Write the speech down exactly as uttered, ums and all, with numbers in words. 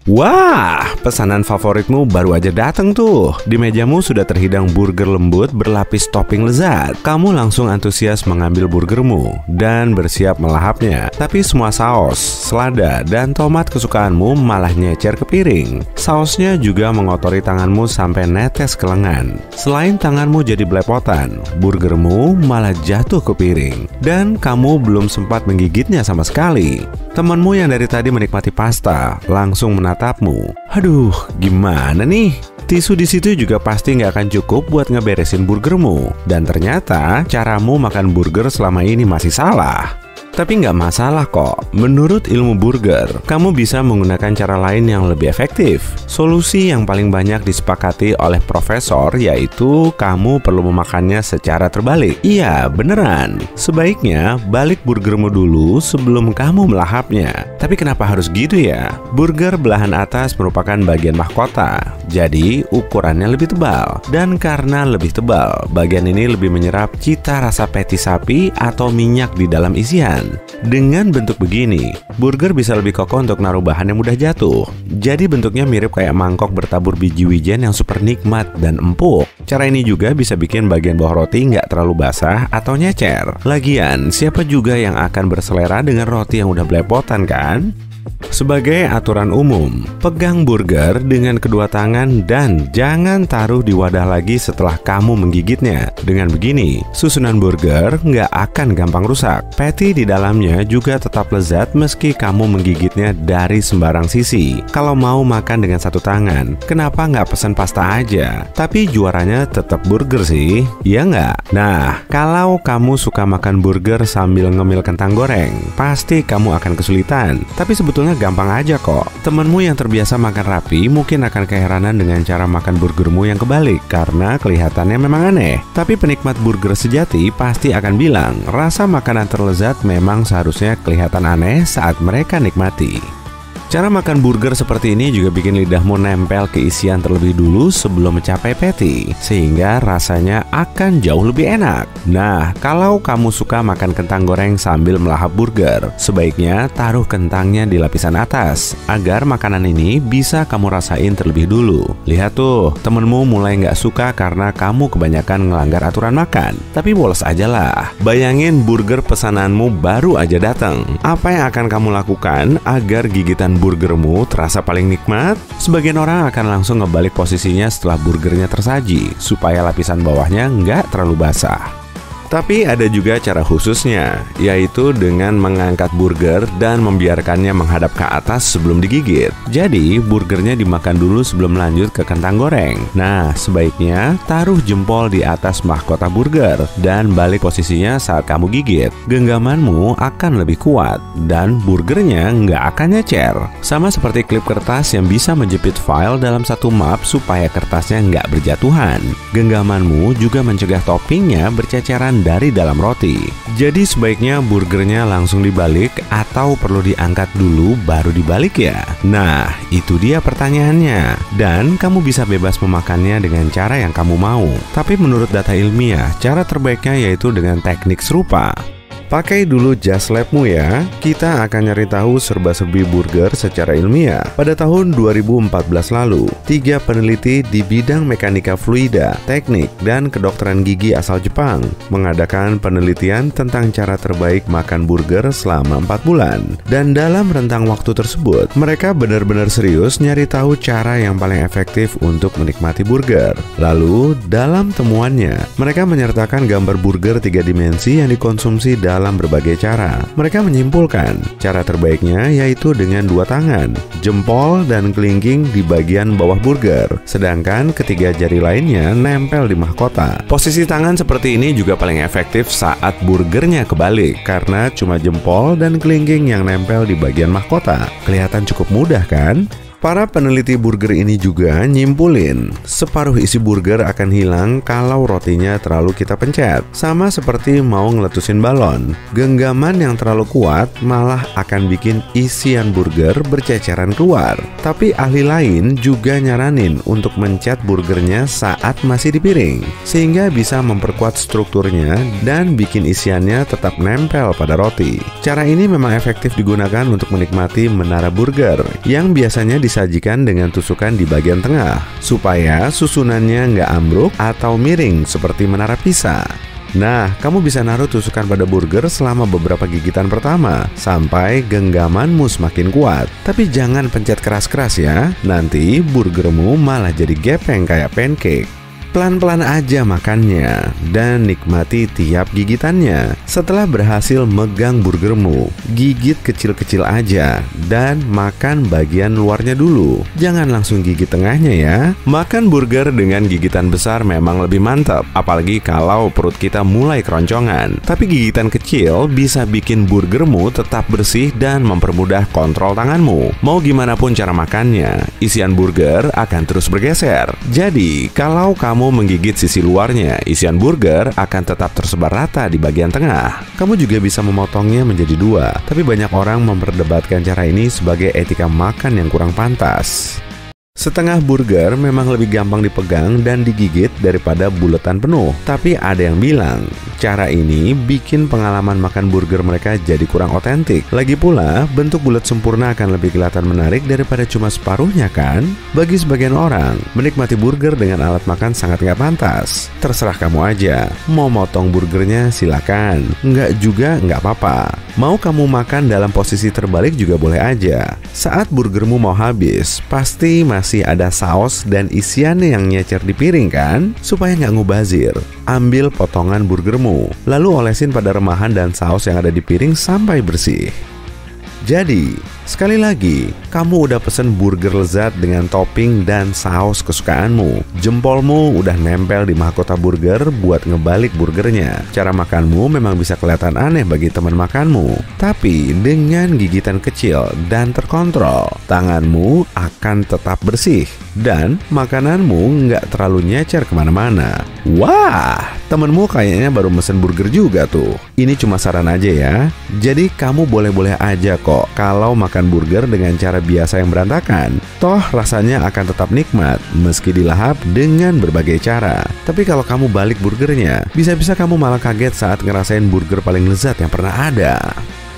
Wah, pesanan favoritmu baru aja datang tuh. Di mejamu sudah terhidang burger lembut berlapis topping lezat. Kamu langsung antusias mengambil burgermu dan bersiap melahapnya. Tapi semua saus, selada, dan tomat kesukaanmu malah nyecer ke piring. Sausnya juga mengotori tanganmu sampai netes ke lengan. Selain tanganmu jadi belepotan, burgermu malah jatuh ke piring. Dan kamu belum sempat menggigitnya sama sekali. Temanmu yang dari tadi menikmati pasta langsung menatapmu. Aduh, gimana nih? Tisu di situ juga pasti nggak akan cukup buat ngeberesin burgermu. Dan ternyata caramu makan burger selama ini masih salah. Tapi nggak masalah kok. Menurut ilmu burger, kamu bisa menggunakan cara lain yang lebih efektif. Solusi yang paling banyak disepakati oleh profesor yaitu kamu perlu memakannya secara terbalik. Iya, beneran. Sebaiknya balik burgermu dulu sebelum kamu melahapnya. Tapi kenapa harus gitu ya? Burger belahan atas merupakan bagian mahkota. Jadi ukurannya lebih tebal. Dan karena lebih tebal, bagian ini lebih menyerap cita rasa patty sapi atau minyak di dalam isian. Dengan bentuk begini, burger bisa lebih kokoh untuk naruh bahan yang mudah jatuh. Jadi bentuknya mirip kayak mangkok bertabur biji wijen yang super nikmat dan empuk. Cara ini juga bisa bikin bagian bawah roti nggak terlalu basah atau nyecer. Lagian, siapa juga yang akan berselera dengan roti yang udah belepotan kan? Sebagai aturan umum, pegang burger dengan kedua tangan dan jangan taruh di wadah lagi setelah kamu menggigitnya. Dengan begini, susunan burger nggak akan gampang rusak. Patty di dalamnya juga tetap lezat meski kamu menggigitnya dari sembarang sisi. Kalau mau makan dengan satu tangan, kenapa nggak pesan pasta aja? Tapi juaranya tetap burger sih, iya nggak? Nah, kalau kamu suka makan burger sambil ngemil kentang goreng, pasti kamu akan kesulitan. Tapi sebetulnya gampang aja kok. Temenmu yang terbiasa makan rapi mungkin akan keheranan dengan cara makan burgermu yang kebalik karena kelihatannya memang aneh. Tapi penikmat burger sejati pasti akan bilang rasa makanan terlezat memang seharusnya kelihatan aneh saat mereka nikmati. Cara makan burger seperti ini juga bikin lidahmu nempel ke isian terlebih dulu sebelum mencapai patty, sehingga rasanya akan jauh lebih enak. Nah, kalau kamu suka makan kentang goreng sambil melahap burger, sebaiknya taruh kentangnya di lapisan atas, agar makanan ini bisa kamu rasain terlebih dulu. Lihat tuh, temenmu mulai nggak suka karena kamu kebanyakan ngelanggar aturan makan. Tapi bolos aja lah. Bayangin burger pesananmu baru aja datang. Apa yang akan kamu lakukan agar gigitan burgermu terasa paling nikmat? Sebagian orang akan langsung ngebalik posisinya setelah burgernya tersaji supaya lapisan bawahnya nggak terlalu basah. Tapi ada juga cara khususnya, yaitu dengan mengangkat burger dan membiarkannya menghadap ke atas sebelum digigit. Jadi, burgernya dimakan dulu sebelum lanjut ke kentang goreng. Nah, sebaiknya taruh jempol di atas mahkota burger dan balik posisinya saat kamu gigit. Genggamanmu akan lebih kuat dan burgernya nggak akan nyecer. Sama seperti klip kertas yang bisa menjepit file dalam satu map supaya kertasnya nggak berjatuhan. Genggamanmu juga mencegah toppingnya berceceran dari dalam roti. Jadi sebaiknya burgernya langsung dibalik atau perlu diangkat dulu baru dibalik ya? Nah, itu dia pertanyaannya. Dan kamu bisa bebas memakannya dengan cara yang kamu mau. Tapi menurut data ilmiah, cara terbaiknya yaitu dengan teknik serupa. Pakai dulu Just Labmu ya. Kita akan nyari tahu serba-serbi burger secara ilmiah. Pada tahun dua ribu empat belas lalu, tiga peneliti di bidang mekanika fluida, teknik, dan kedokteran gigi asal Jepang mengadakan penelitian tentang cara terbaik makan burger selama empat bulan. Dan dalam rentang waktu tersebut, mereka benar-benar serius nyari tahu cara yang paling efektif untuk menikmati burger. Lalu, dalam temuannya, mereka menyertakan gambar burger tiga dimensi yang dikonsumsi dalam dalam berbagai cara. Mereka menyimpulkan cara terbaiknya yaitu dengan dua tangan, jempol dan kelingking di bagian bawah burger, sedangkan ketiga jari lainnya nempel di mahkota. Posisi tangan seperti ini juga paling efektif saat burgernya kebalik karena cuma jempol dan kelingking yang nempel di bagian mahkota. Kelihatan cukup mudah kan? Para peneliti burger ini juga nyimpulin separuh isi burger akan hilang kalau rotinya terlalu kita pencet. Sama seperti mau ngeletusin balon, genggaman yang terlalu kuat malah akan bikin isian burger berceceran keluar. Tapi ahli lain juga nyaranin untuk mencet burgernya saat masih di piring, sehingga bisa memperkuat strukturnya dan bikin isiannya tetap nempel pada roti. Cara ini memang efektif digunakan untuk menikmati menara burger yang biasanya di disajikan dengan tusukan di bagian tengah, supaya susunannya nggak ambruk atau miring seperti menara Pisa. Nah, kamu bisa naruh tusukan pada burger selama beberapa gigitan pertama, sampai genggamanmu semakin kuat. Tapi jangan pencet keras-keras ya, nanti burgermu malah jadi gepeng kayak pancake. Pelan-pelan aja makannya dan nikmati tiap gigitannya. Setelah berhasil megang burgermu, gigit kecil-kecil aja dan makan bagian luarnya dulu. Jangan langsung gigit tengahnya ya. Makan burger dengan gigitan besar memang lebih mantap, apalagi kalau perut kita mulai keroncongan. Tapi gigitan kecil bisa bikin burgermu tetap bersih dan mempermudah kontrol tanganmu. Mau gimana pun cara makannya, isian burger akan terus bergeser. Jadi, kalau kamu kamu menggigit sisi luarnya, isian burger akan tetap tersebar rata di bagian tengah. Kamu juga bisa memotongnya menjadi dua, tapi banyak orang memperdebatkan cara ini sebagai etika makan yang kurang pantas. Setengah burger memang lebih gampang dipegang dan digigit daripada buletan penuh. Tapi ada yang bilang, cara ini bikin pengalaman makan burger mereka jadi kurang otentik. Lagi pula, bentuk bulat sempurna akan lebih kelihatan menarik daripada cuma separuhnya kan? Bagi sebagian orang, menikmati burger dengan alat makan sangat nggak pantas. Terserah kamu aja, mau motong burgernya silakan. Nggak juga nggak apa-apa. Mau kamu makan dalam posisi terbalik juga boleh aja. Saat burgermu mau habis, pasti masih Masih ada saus dan isiannya yang nyecer di piring kan? Supaya nggak ngubazir, ambil potongan burgermu, lalu olesin pada remahan dan saus yang ada di piring sampai bersih. Jadi, sekali lagi, kamu udah pesen burger lezat dengan topping dan saus kesukaanmu. Jempolmu udah nempel di mahkota burger buat ngebalik burgernya. Cara makanmu memang bisa kelihatan aneh bagi teman makanmu. Tapi dengan gigitan kecil dan terkontrol, tanganmu akan tetap bersih. Dan makananmu nggak terlalu nyecer kemana-mana. Wah, temenmu kayaknya baru mesen burger juga tuh. Ini cuma saran aja ya. Jadi kamu boleh-boleh aja kok kalau makan burger dengan cara biasa yang berantakan. Toh rasanya akan tetap nikmat meski dilahap dengan berbagai cara. Tapi kalau kamu balik burgernya, bisa-bisa kamu malah kaget saat ngerasain burger paling lezat yang pernah ada.